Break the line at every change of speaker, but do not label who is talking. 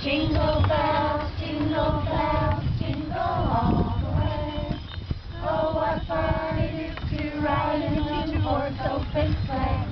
jingle bells, jingle all the way. Oh, what fun it is to ride in a one-horse open sleigh.